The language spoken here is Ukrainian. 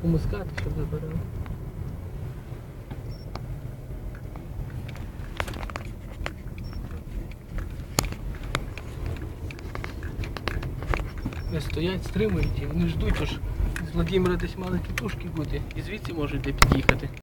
комусь скати, щоб забирали. Вони стоять, стримують і вони ждуть, тож з Владимира десь мали тітушки бути і звідси можуть де під'їхати.